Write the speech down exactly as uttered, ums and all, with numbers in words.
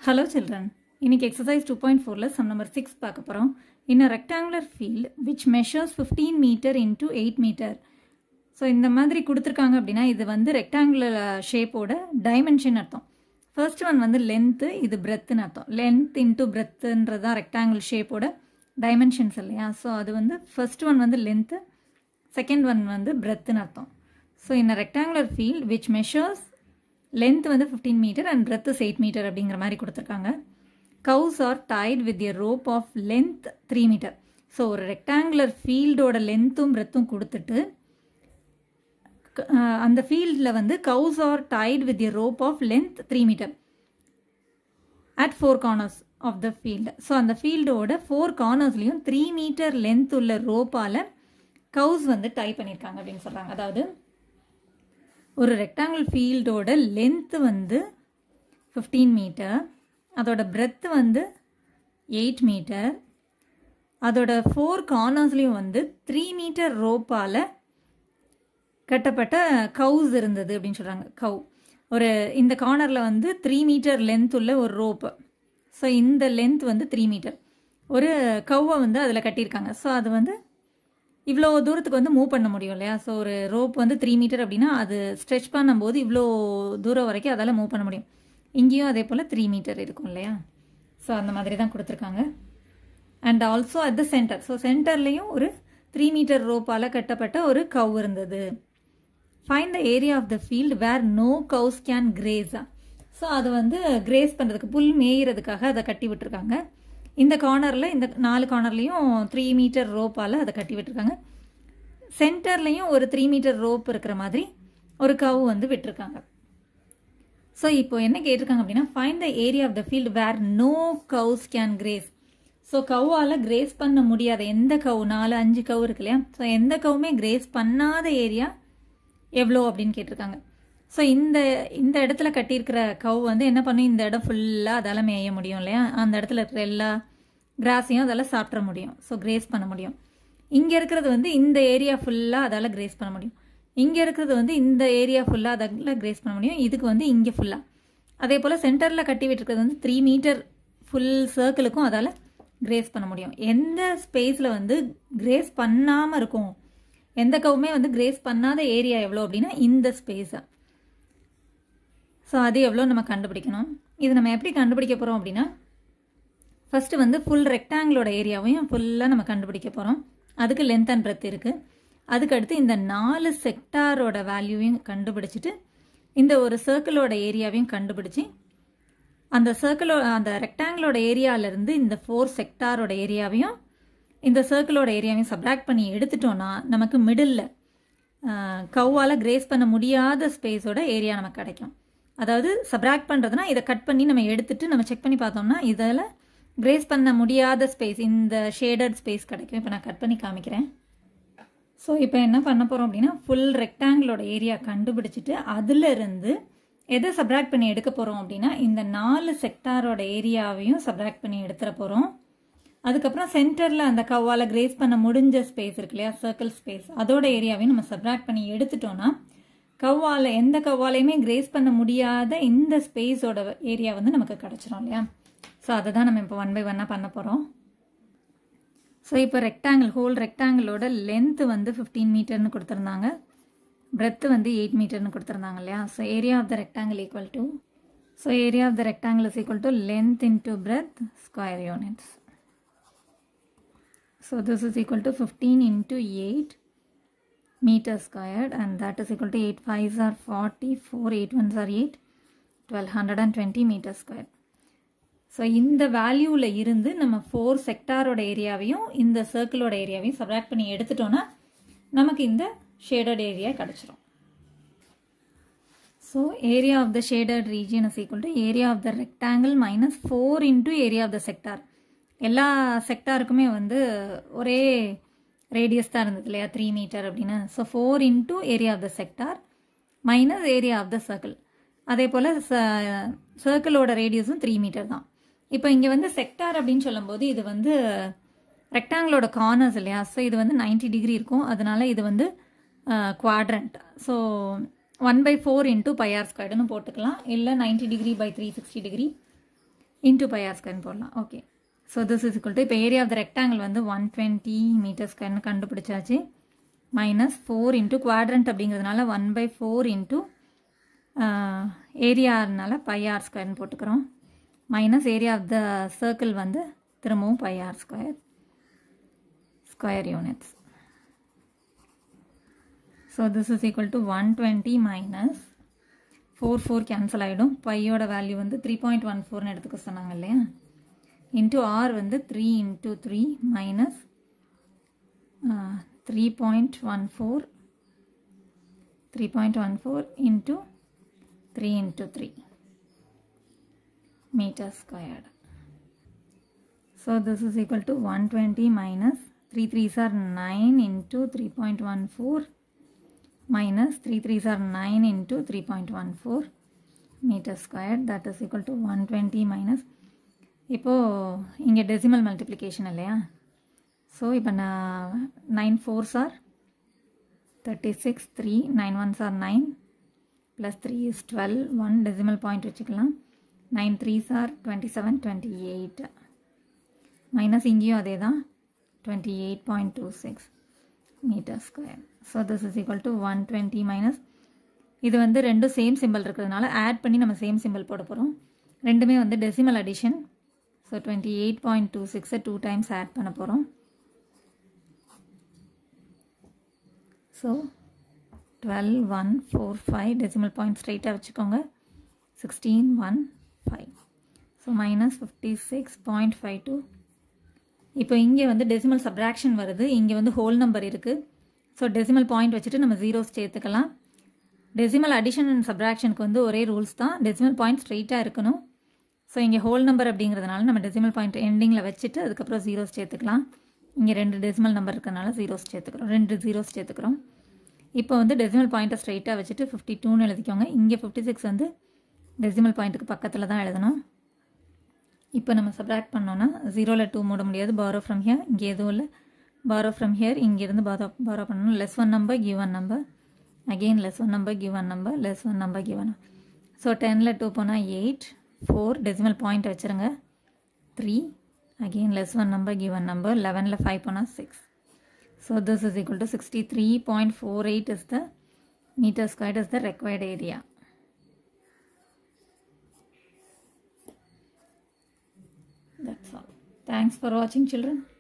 Hello children, இன்னைக்கு exercise two point four ல sum number six பார்க்க போறோம். In a rectangular field which measures fifteen meter into eight meter. So இந்த மாதிரி கொடுத்திருக்காங்க அப்படினா இது வந்து rectangular shape ஓட dimension அர்த்தம். First one வந்து length, இது breadth னு அர்த்தம். Length into breadth ன்றதா rectangular shape ஓட dimensions இல்லையா? So அது வந்து first one வந்து length, second one வந்து breadth னு அர்த்தம். So in a rectangular field which measures length வந்து fifteen meter and breadth is eight meter அப்படிங்கிற மாதிரி கொடுத்திருக்காங்க. Cows are tied with a rope of length three meter. So ஒரு rectangular field ஓட lengthம் breadthம் கொடுத்துட்டு அந்த fieldல வந்து cows are tied with a rope of length three meter at four corners of the field. So அந்த field ஓட four cornersலயும் three meter length உள்ள ropeால cows வந்து tie பண்ணிருக்காங்க அப்படினு சொல்றாங்க. அதாவது ஒரு rectangle field ஓட length வந்து fifteen meter, அதோட breadth வந்து eight meter, அதோட four cornersலயும் வந்து three meter ropeால கட்டப்பட்ட cows இருந்தது அப்படினு சொல்றாங்க. cow ஒரு இந்த கார்னர்ல வந்து three meter length உள்ள ஒரு rope. சோ இந்த length வந்து three meter. ஒரு cow-ஐ வந்து அதுல கட்டிருக்காங்க. சோ அது வந்து இவ்ளோ தூரத்துக்கு வந்து மூவ் பண்ண முடியும் இல்லையா? சோ ஒரு ரோப் வந்து three மீட்டர் அப்படினா அது ஸ்ட்ரெச் பண்ணும்போது இவ்ளோ தூரம் வரைக்கும் அதால மூவ் பண்ண முடியும். இங்கேயும் அதே போல three மீட்டர் இருக்கும் இல்லையா? சோ அந்த மாதிரி தான் கொடுத்திருக்காங்க. and also at the center. So சென்டர்லயும் ஒரு three மீட்டர் ரோப்பால கட்டப்பட்ட ஒரு cow இருந்தது. find the area of the field where no cows can graze. So அது வந்து கிரேஸ் பண்றதுக்கு புல் மேயிறதுக்காக அத கட்டி விட்டுருக்காங்க. இந்த கார்னர்ல இந்த நாலு கார்னர்லயும் three மீட்டர் ரோப்பால அத கட்டி விட்டுருக்காங்க. சென்டர்லயும் ஒரு three மீட்டர் ரோப் இருக்கிற மாதிரி ஒரு cow வந்து விட்டுருக்காங்க. சோ இப்போ என்ன கேட்டிருக்காங்க அப்படினா find the area of the field where no cows can graze. So cow-ஆல கிரேஸ் பண்ண முடியாத எந்த cow, நாலு அஞ்சு cow இருக்குலையா? சோ எந்த cow-மே கிரேஸ் பண்ணாத ஏரியா எவ்வளோ அப்படினு கேட்டிருக்காங்க. சோ இந்த இந்த இடத்துல கட்டி இருக்கிற cow வந்து என்ன பண்ணும், இந்த இடம் ஃபுல்லா அதால மேய முடியும் இல்லையா? அந்த இடத்துல இருக்கிற எல்லா கிராஸையும் அதால சாப்பிட முடியும். சோ கிரேஸ் பண்ண முடியும். இங்க இருக்கிறது வந்து இந்த ஏரியா ஃபுல்லா அதால கிரேஸ் பண்ண முடியும். இங்க இருக்கிறது வந்து இந்த ஏரியா ஃபுல்லா அதால கிரேஸ் பண்ண முடியும். இதுக்கு வந்து இங்க ஃபுல்லா. அதே போல சென்டர்ல கட்டி விட்டுருக்கிறது வந்து three மீட்டர் ஃபுல் சர்க்கிளுக்கும் அதால கிரேஸ் பண்ண முடியும். எந்த ஸ்பேஸ்ல வந்து கிரேஸ் பண்ணாம இருக்கும், எந்த கவுமே வந்து கிரேஸ் பண்ணாத ஏரியா எவ்வளோ அப்படின்னா இந்த ஸ்பேஸா. ஸோ அது எவ்வளோ நம்ம கண்டுபிடிக்கணும். இது நம்ம எப்படி கண்டுபிடிக்க போகிறோம் அப்படின்னா ஃபர்ஸ்ட் வந்து ஃபுல் ரெக்டாங்கிளோட ஏரியாவையும் ஃபுல்லாக நம்ம கண்டுபிடிக்க போகிறோம். அதுக்கு லென்த் அண்ட் பிரெத் இருக்குது. அதுக்கடுத்து இந்த நாலு செக்டாரோட வேல்யூவையும் கண்டுபிடிச்சிட்டு இந்த ஒரு சர்க்கிளோட ஏரியாவையும் கண்டுபிடிச்சி அந்த சர்க்கிளோ அந்த ரெக்டாங்கிளோட ஏரியாவிலேருந்து இந்த ஃபோர் செக்டாரோட ஏரியாவையும் இந்த சர்க்கிளோட ஏரியாவையும் சப்ராக்ட் பண்ணி எடுத்துட்டோன்னா நமக்கு மிடில் கவ்வால் கிரேஸ் பண்ண முடியாத ஸ்பேஸோட ஏரியா நமக்கு கிடைக்கும். அதாவது சப்ராக்ட் பண்ணுறதுனா இதை கட் பண்ணி நம்ம எடுத்துட்டு நம்ம செக் பண்ணி பார்த்தோம்னா இதில் கிரேஸ் பண்ண முடியாத ஸ்பேஸ், இந்த ஷேடட் ஸ்பேஸ் கிடைக்கும். இப்போ நான் கட் பண்ணி காமிக்கிறேன். ஸோ இப்போ என்ன பண்ண போகிறோம் அப்படின்னா ஃபுல் ரெக்டாங்கிளோட ஏரியா கண்டுபிடிச்சிட்டு அதிலிருந்து எதை சப்ராக்ட் பண்ணி எடுக்க போகிறோம் அப்படின்னா இந்த நாலு செக்டாரோட ஏரியாவையும் சப்ராக்ட் பண்ணி எடுத்துட போகிறோம். அதுக்கப்புறம் சென்டரில் அந்த கவ்வால் கிரேஸ் பண்ண முடிஞ்ச ஸ்பேஸ் இருக்கு இல்லையா, சர்க்கிள் ஸ்பேஸ், அதோட ஏரியாவையும் நம்ம சப்ராக்ட் பண்ணி எடுத்துட்டோம்னா கவ்வால் எந்த கவ்வாலையுமே கிரேஸ் பண்ண முடியாத இந்த ஸ்பேஸோட ஏரியா வந்து நமக்கு கிடச்சிரும் இல்லையா? ஸோ அதை தான் நம்ம இப்போ ஒன் பை ஒன்னாக பண்ண போகிறோம். ஸோ இப்போ ரெக்டாங்கிள் ஹோல் ரெக்டாங்கிளோட லென்த் வந்து ஃபிஃப்டீன் மீட்டர்னு கொடுத்துருந்தாங்க, பிரெத் வந்து எயிட் மீட்டர்னு கொடுத்துருந்தாங்க இல்லையா? So area of the rectangle equal to so area of the rectangle is equal to length into breadth square units. So this is equal to fifteen into eight meter squared, and that is equal to eight fives are forty, four eight ones are eight, twelve twenty meter squared. So இந்த வேல்யூல இருந்து நம்ம four செக்டாரோட ஏரியாவையும் இந்த சர்க்கிளோட ஏரியாவையும் subtract பண்ணி எடுத்துட்டோம்னா நமக்கு இந்த shaded area கிடைச்சிரும். So area of the shaded region is equal to area of the rectangle minus four into area of the sector. எல்லா செக்டாருக்குமே வந்து ஒரே ரேடியஸ் தான் இருந்தது இல்லையா, த்ரீ மீட்டர் அப்படின்னு. So four into area of the sector minus area of the circle. அதே போல் சர்க்கிளோட ரேடியஸும் three metre தான். இப்போ இங்கே வந்து செக்டார் அப்படின்னு சொல்லும்போது இது வந்து ரெக்டாங்கிளோட கார்னர்ஸ் இல்லையா? ஸோ இது வந்து நைன்டி டிகிரி இருக்கும். அதனால இது வந்து quadrant. So one by four into pi r ஸ்கொயர்டுன்னு போட்டுக்கலாம். இல்லை ninety degree by three sixty degree into pi r square போடலாம். Okay, so this is equal to இப்போ ஏரியா ஆஃப் த ரெக்டாங்கிள் வந்து ஒன் டுவெண்ட்டி மீட்டர் ஸ்கொயர்னு கண்டுபிடிச்சாச்சு. Minus four into quadrant அப்படிங்கிறதுனால one by four into ஏரியானால pi r ஸ்கொயர்னு போட்டுக்கிறோம். Minus area of the circle வந்து திரும்பவும் pi r square square units. So this is equal to one twenty minus four four cancel ஆகிடும். பையோட value வந்து three point one ஃபோர்னு எடுத்துக்க சொன்னாங்க இல்லையா. இன்ட்டு ஆர் வந்து three into three minus three point one four three point one four into three into three meter squared. So this is equal to one twenty minus three threes are nine into three point one four minus three threes are nine into three point one four meter squared. That is equal to one twenty minus இப்போ இங்கே decimal multiplication இல்லையா. So இப்போ நான் nine fours are thirty six three nine ones are nine plus three is twelve one decimal point வச்சுக்கலாம். Nine threes are twenty seven twenty eight minus இங்கேயும் அதே தான் twenty eight point two six metre square. So this is equal to one twenty minus இது வந்து ரெண்டும் same simple இருக்கிறதுனால add பண்ணி நம்ம சேம் சிம்பிள் போட போகிறோம். ரெண்டுமே வந்து decimal addition. So twenty eight point two சிக்ஸை டூ டைம்ஸ் ஆட் பண்ண போகிறோம். So twelve one four five decimal point ஸ்ட்ரைட்டாக வச்சுக்கோங்க. Sixteen one five. So minus fifty six point five two. இப்போ இங்கே வந்து டெசிமல் சப்ராக்ஷன் வருது, இங்கே வந்து ஹோல் நம்பர் இருக்குது. ஸோ டெசிமல் பாயிண்ட் வச்சுட்டு நம்ம ஜீரோஸ் சேர்த்துக்கலாம். டெசிமல் அடிஷன் அண்ட் சப்ராக்ஷனுக்கு வந்து ஒரே ரூல்ஸ் தான், டெசிமல் பாயிண்ட் ஸ்ட்ரெயிட்டாக இருக்கணும். ஸோ இங்கே ஹோல் நம்பர் அப்படிங்கிறதுனால நம்ம டெசிமல் பாயிண்ட் எண்டிங்கில் வச்சுட்டு அதுக்கப்புறம் ஜீரோஸ் சேர்த்துக்கலாம். இங்கே ரெண்டு டெசிமல் நம்பர் இருக்கிறதுனால ஜீரோஸ் சேர்த்துக்கிறோம், ரெண்டு ஜீரோஸ் சேர்த்துக்கிறோம். இப்போ வந்து டெசிமல் பாயிண்ட்டை ஸ்ட்ரெயிட்டாக வச்சுட்டு ஃபிஃப்டி டூன்னு எழுதிக்கோங்க. இங்கே ஃபிஃப்டி சிக்ஸ் வந்து டெசிமல் பாயிண்ட்டுக்கு பக்கத்தில் தான் எழுதணும். இப்போ நம்ம சப்ராக்ட் பண்ணோன்னா ஜீரோவில் டூ மூட முடியாது. பாரோ ஃப்ரம் ஹியர், இங்கே எதுவும் இல்லை. பாரோ ஃப்ரம் ஹியர், இங்கேருந்து பாரோ பாரோ பண்ணணும். Less one number give one number, again less one number give one number, less one number give one. So டெனில் டூ போனால் எயிட், ஃபோர் டெசிமல் பாயிண்ட் வச்சுருங்க, three again less one number give one number, லெவனில் five போனால் six. So this is equal to sixty three point four eight is the metre squared is the required area. That's all. Thanks for watching, children.